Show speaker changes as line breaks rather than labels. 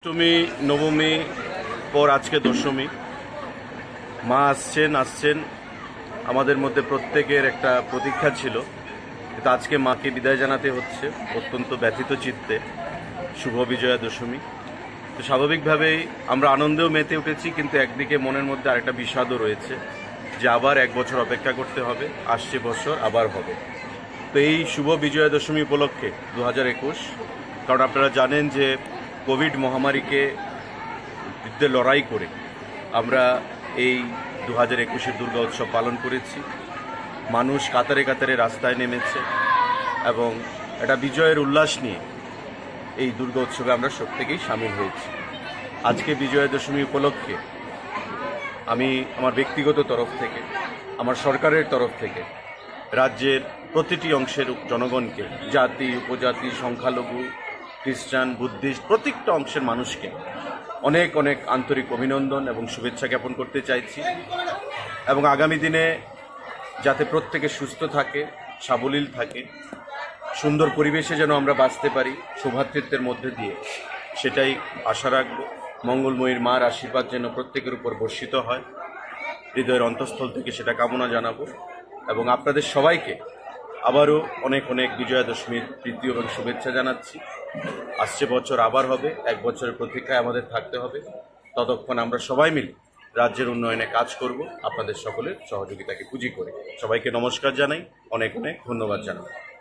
অষ্টমী নবমী পর আজকে দশমী। মা আসছেন আমাদের মধ্যে প্রত্যেকের একটা প্রতীক্ষা ছিল, কিন্তু আজকে মাকে বিদায় জানাতে হচ্ছে অত্যন্ত ব্যথিত চিত্তে। শুভ বিজয়া দশমী। তো স্বাভাবিকভাবেই আমরা আনন্দেও মেতে উঠেছি, কিন্তু একদিকে মনের মধ্যে আরেকটা বিষাদও রয়েছে যে আবার এক বছর অপেক্ষা করতে হবে, আসছে বছর আবার হবে। তো এই শুভ বিজয়া দশমী উপলক্ষে 2021, কারণ আপনারা জানেন যে কোভিড মহামারীকে বিরুদ্ধে লড়াই করে আমরা এই 2021-এর দুর্গা উৎসব পালন করেছি। মানুষ কাতারে কাতারে রাস্তায় নেমেছে এবং একটা বিজয়ের উল্লাস নিয়ে এই দুর্গা উৎসবে আমরা প্রত্যেকেই সামিল হয়েছি। আজকে বিজয়া দশমী উপলক্ষে আমি আমার ব্যক্তিগত তরফ থেকে, আমার সরকারের তরফ থেকে রাজ্যের প্রতিটি অংশের জনগণকে, জাতি উপজাতি সংখ্যালঘু খ্রিস্টান বুদ্ধিস্ট প্রত্যেকটা অংশের মানুষকে অনেক অনেক আন্তরিক অভিনন্দন এবং শুভেচ্ছা জ্ঞাপন করতে চাইছি। এবং আগামী দিনে যাতে প্রত্যেকে সুস্থ থাকে, সাবলীল থাকে, সুন্দর পরিবেশে যেন আমরা বাঁচতে পারি সৌভ্রাতৃত্বের মধ্যে দিয়ে, সেটাই আশা রাখব। মঙ্গলময়ীর মার আশীর্বাদ যেন প্রত্যেকের উপর বর্ষিত হয়, হৃদয়ের অন্তঃস্থল থেকে সেটা কামনা জানাবো। এবং আপনাদের সবাইকে আবারও অনেক অনেক বিজয়া দশমীর প্রীতি এবং শুভেচ্ছা জানাচ্ছি। আসছে বছর আবার হবে, এক বছরের প্রতীক্ষায় আমাদের থাকতে হবে। ততক্ষণ আমরা সবাই মিলে রাজ্যের উন্নয়নে কাজ করব, আপনাদের সকলের সহযোগিতাকে পুঁজি করে। সবাইকে নমস্কার জানাই, অনেক অনেক ধন্যবাদ জানাই।